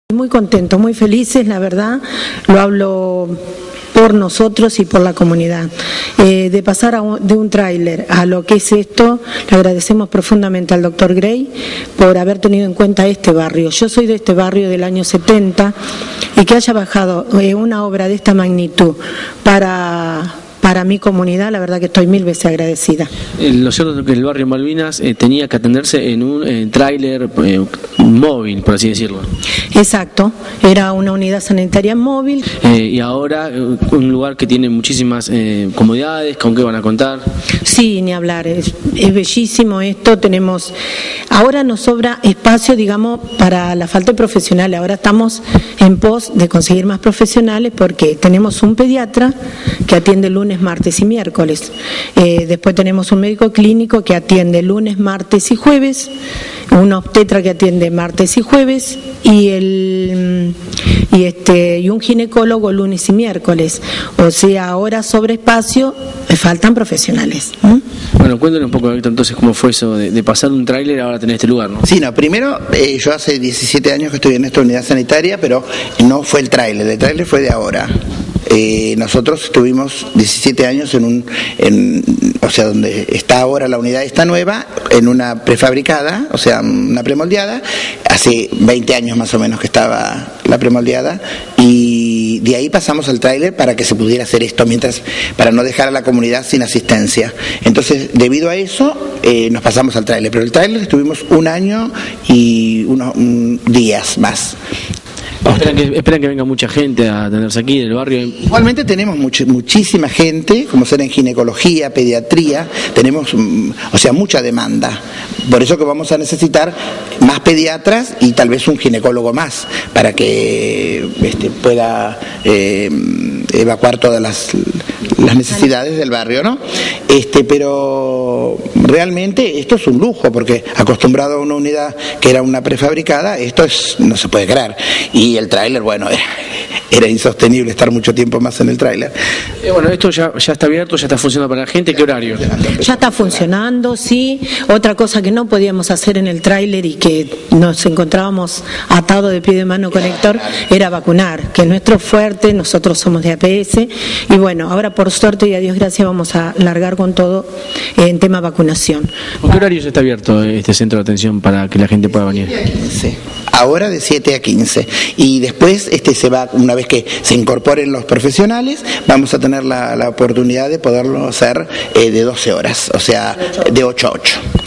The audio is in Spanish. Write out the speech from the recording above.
Muy contentos, muy felices, la verdad, lo hablo por nosotros y por la comunidad. De pasar de un tráiler a lo que es esto, le agradecemos profundamente al doctor Gray por haber tenido en cuenta este barrio. Yo soy de este barrio del año 70 y que haya bajado una obra de esta magnitud para mi comunidad, la verdad que estoy 1000 veces agradecida. Lo cierto es que el barrio Malvinas tenía que atenderse en un tráiler móvil, por así decirlo. Exacto, era una unidad sanitaria móvil. Y ahora un lugar que tiene muchísimas comodidades, ¿con qué van a contar? Sí, ni hablar, es bellísimo esto, ahora nos sobra espacio, digamos, para la falta de profesionales, ahora estamos en pos de conseguir más profesionales porque tenemos un pediatra que atiende lunes, martes y miércoles, después tenemos un médico clínico que atiende lunes, martes y jueves, un obstetra que atiende martes y jueves y un ginecólogo lunes y miércoles, o sea, ahora sobre espacio faltan profesionales. Bueno, cuéntanos un poco, Víctor, entonces cómo fue eso de pasar un tráiler a ahora tener este lugar, ¿no? Sí, no, primero yo hace 17 años que estoy en esta unidad sanitaria, pero no fue el tráiler fue de ahora. Nosotros estuvimos 17 años o sea, donde está ahora la unidad esta nueva, en una prefabricada, o sea, una premoldeada, hace 20 años más o menos que estaba la premoldeada, y de ahí pasamos al tráiler para que se pudiera hacer esto, para no dejar a la comunidad sin asistencia. Entonces, debido a eso, nos pasamos al tráiler, pero el tráiler estuvimos un año y unos días más. Esperan que venga mucha gente a atenderse aquí del barrio. Igualmente tenemos muchísima gente, como ser en ginecología, pediatría, tenemos, o sea, mucha demanda. Por eso que vamos a necesitar más pediatras y tal vez un ginecólogo más, para que pueda evacuar todas las necesidades del barrio, ¿no? Pero realmente esto es un lujo, porque acostumbrado a una unidad que era una prefabricada, esto no se puede creer. Y el tráiler, bueno, era insostenible estar mucho tiempo más en el tráiler. Bueno, esto ya está abierto, ya está funcionando para la gente. ¿Qué horario? Ya está funcionando, sí. Otra cosa que no podíamos hacer en el tráiler y que nos encontrábamos atados de pie de mano con Héctor era vacunar, que es nuestro fuerte, nosotros somos de APS y bueno, ahora por suerte y a Dios gracias vamos a largar con todo en tema vacunación. ¿Con qué horario está abierto este centro de atención para que la gente pueda venir? Sí. Ahora de 7 a 15 y después se va, una vez que se incorporen los profesionales, vamos a tener la oportunidad de poderlo hacer de 12 horas, o sea, de 8 a 8.